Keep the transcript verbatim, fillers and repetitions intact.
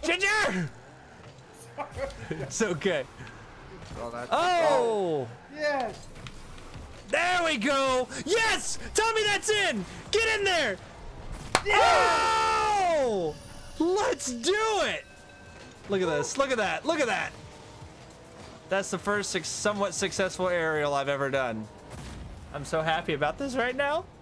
Ginger! It's okay. Well, that's Oh! Yes. There we go! Yes! Tell me that's in! Get in there! Yeah. Oh! Let's do it! Look at this. Look at that. Look at that. That's the first somewhat successful aerial I've ever done. I'm so happy about this right now.